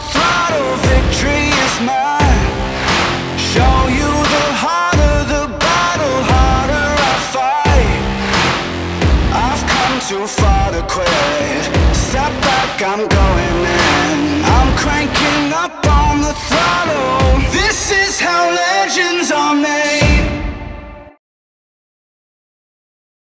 throttle, victory is mine. Show you the harder the battle, harder I fight. I've come too far to quit. Step back, I'm going in. I'm cranking up on the throttle.